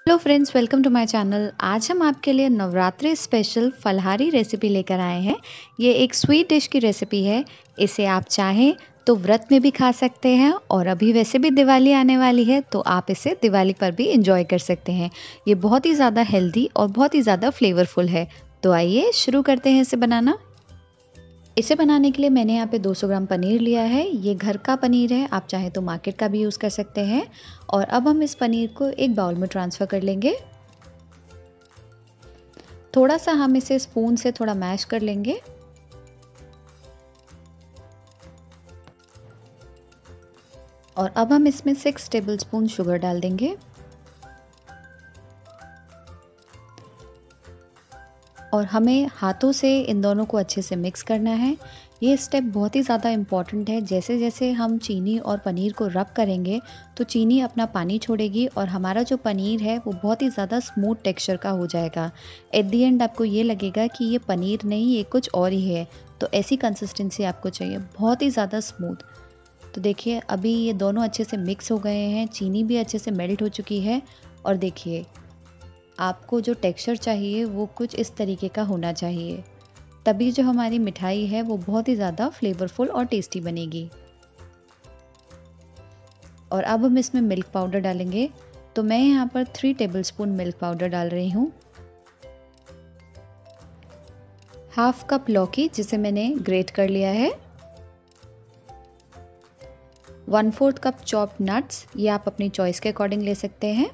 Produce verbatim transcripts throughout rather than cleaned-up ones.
Hello friends, welcome to my channel. आज हम आपके लिए नवरात्रि स्पेशल फलाहारी रेसिपी लेकर आए हैं। ये एक स्वीट डिश की रेसिपी है। इसे आप चाहें तो व्रत में भी खा सकते हैं और अभी वैसे भी दिवाली आने वाली है तो आप इसे दिवाली पर भी इंजॉय कर सकते हैं। ये बहुत ही ज़्यादा हेल्दी और बहुत ही ज़्यादा फ्लेवरफुल है। तो आइए शुरू करते हैं इसे बनाना। इसे बनाने के लिए मैंने यहाँ पे दो सौ ग्राम पनीर लिया है। ये घर का पनीर है, आप चाहें तो मार्केट का भी यूज़ कर सकते हैं। और अब हम इस पनीर को एक बाउल में ट्रांसफ़र कर लेंगे। थोड़ा सा हम इसे स्पून से थोड़ा मैश कर लेंगे। और अब हम इसमें सिक्स टेबलस्पून शुगर डाल देंगे। और हमें हाथों से इन दोनों को अच्छे से मिक्स करना है। ये स्टेप बहुत ही ज़्यादा इम्पॉर्टेंट है। जैसे जैसे हम चीनी और पनीर को रब करेंगे तो चीनी अपना पानी छोड़ेगी और हमारा जो पनीर है वो बहुत ही ज़्यादा स्मूथ टेक्सचर का हो जाएगा। एट दी एंड आपको ये लगेगा कि ये पनीर नहीं, ये कुछ और ही है। तो ऐसी कंसिस्टेंसी आपको चाहिए, बहुत ही ज़्यादा स्मूथ। तो देखिए अभी ये दोनों अच्छे से मिक्स हो गए हैं, चीनी भी अच्छे से मेल्ट हो चुकी है। और देखिए आपको जो टेक्सचर चाहिए वो कुछ इस तरीके का होना चाहिए, तभी जो हमारी मिठाई है वो बहुत ही ज़्यादा फ्लेवरफुल और टेस्टी बनेगी। और अब हम इसमें मिल्क पाउडर डालेंगे। तो मैं यहाँ पर थ्री टेबलस्पून मिल्क पाउडर डाल रही हूँ। हाफ कप लौकी जिसे मैंने ग्रेट कर लिया है। One fourth cup chopped nuts, ये आप अपनी चॉइस के अकॉर्डिंग ले सकते हैं।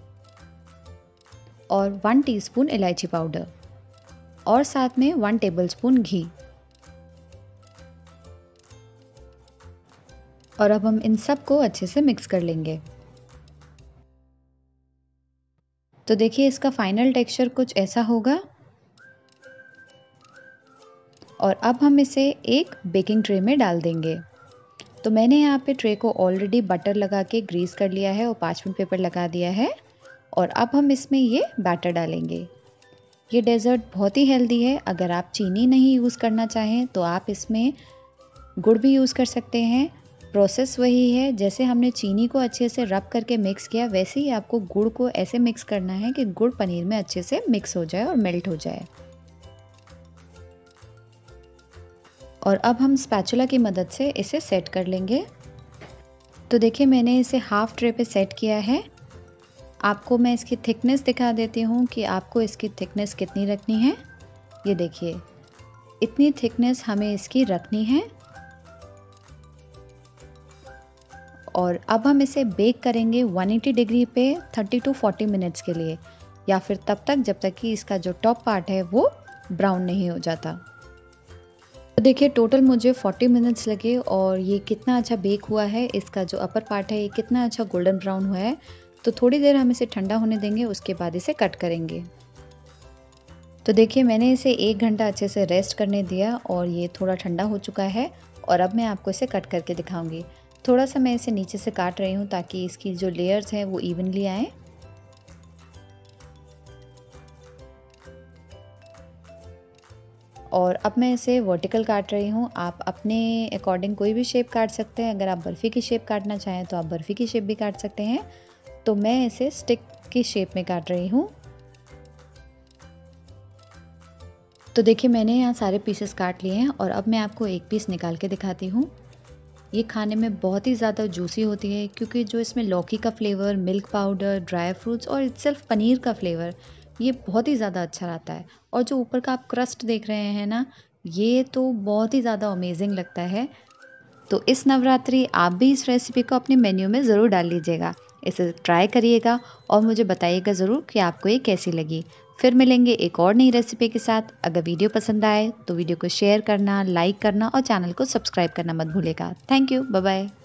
और वन टीस्पून इलायची पाउडर और साथ में वन टेबलस्पून घी। और अब हम इन सब को अच्छे से मिक्स कर लेंगे। तो देखिए इसका फाइनल टेक्सचर कुछ ऐसा होगा। और अब हम इसे एक बेकिंग ट्रे में डाल देंगे। तो मैंने यहाँ पे ट्रे को ऑलरेडी बटर लगा के ग्रीस कर लिया है और पार्चमेंट पेपर लगा दिया है। और अब हम इसमें ये बैटर डालेंगे। ये डेज़र्ट बहुत ही हेल्दी है। अगर आप चीनी नहीं यूज़ करना चाहें तो आप इसमें गुड़ भी यूज़ कर सकते हैं। प्रोसेस वही है, जैसे हमने चीनी को अच्छे से रब करके मिक्स किया वैसे ही आपको गुड़ को ऐसे मिक्स करना है कि गुड़ पनीर में अच्छे से मिक्स हो जाए और मेल्ट हो जाए। और अब हम स्पैचुला की मदद से इसे सेट कर लेंगे। तो देखिए मैंने इसे हाफ ट्रे पे सेट किया है। आपको मैं इसकी थिकनेस दिखा देती हूँ कि आपको इसकी थिकनेस कितनी रखनी है। ये देखिए इतनी थिकनेस हमें इसकी रखनी है। और अब हम इसे बेक करेंगे वन एटी डिग्री पे थर्टी टू फोर्टी मिनट्स के लिए, या फिर तब तक जब तक कि इसका जो टॉप पार्ट है वो ब्राउन नहीं हो जाता। तो देखिए टोटल मुझे फोर्टी मिनट्स लगे और ये कितना अच्छा बेक हुआ है। इसका जो अपर पार्ट है ये कितना अच्छा गोल्डन ब्राउन हुआ है। तो थोड़ी देर हम इसे ठंडा होने देंगे, उसके बाद इसे कट करेंगे। तो देखिए मैंने इसे एक घंटा अच्छे से रेस्ट करने दिया और ये थोड़ा ठंडा हो चुका है। और अब मैं आपको इसे कट करके दिखाऊंगी। थोड़ा सा मैं इसे नीचे से काट रही हूँ ताकि इसकी जो लेयर्स हैं वो इवनली आए। और अब मैं इसे वर्टिकल काट रही हूँ। आप अपने अकॉर्डिंग कोई भी शेप काट सकते हैं। अगर आप बर्फ़ी की शेप काटना चाहें तो आप बर्फ़ी की शेप भी काट सकते हैं। तो मैं इसे स्टिक की शेप में काट रही हूँ। तो देखिए मैंने यहाँ सारे पीसेस काट लिए हैं और अब मैं आपको एक पीस निकाल के दिखाती हूँ। ये खाने में बहुत ही ज़्यादा जूसी होती है क्योंकि जो इसमें लौकी का flavour, milk powder, dry fruits और इटसेल्फ पनीर का फ्लेवर ये बहुत ही ज़्यादा अच्छा रहता है। और जो ऊपर का आप क्रस्ट देख रहे हैं ना, ये तो बहुत ही ज़्यादा अमेजिंग लगता है। तो इस नवरात्रि आप भी इस रेसिपी को अपने मेन्यू में ज़रूर डाल लीजिएगा। इसे ट्राई करिएगा और मुझे बताइएगा ज़रूर कि आपको ये कैसी लगी। फिर मिलेंगे एक और नई रेसिपी के साथ। अगर वीडियो पसंद आए तो वीडियो को शेयर करना, लाइक करना और चैनल को सब्सक्राइब करना मत भूलिएगा। Thank you, bye bye.